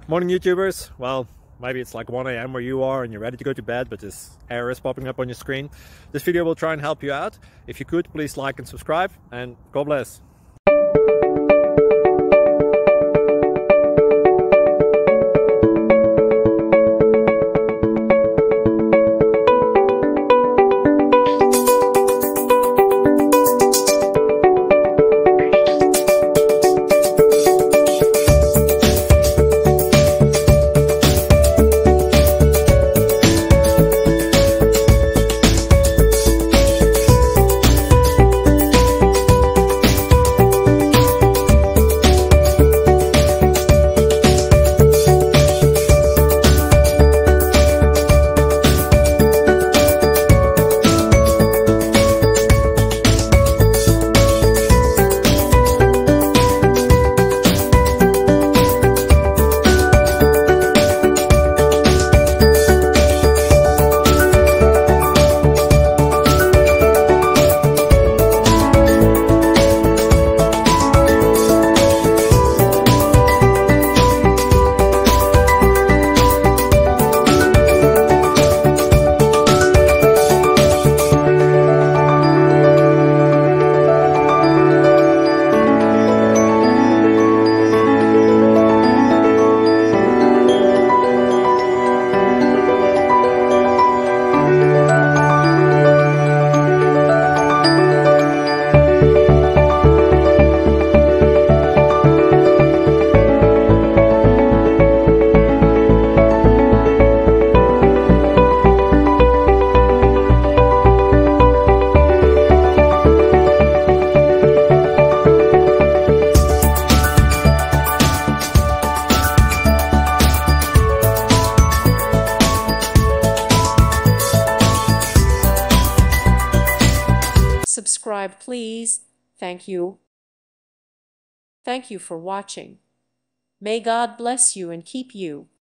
Morning YouTubers. Well, maybe it's like 1 a.m. where you are and you're ready to go to bed, but this error is popping up on your screen. This video will try and help you out. If you could, please like and subscribe, and God bless. Subscribe, please. Thank you. Thank you for watching. May God bless you and keep you.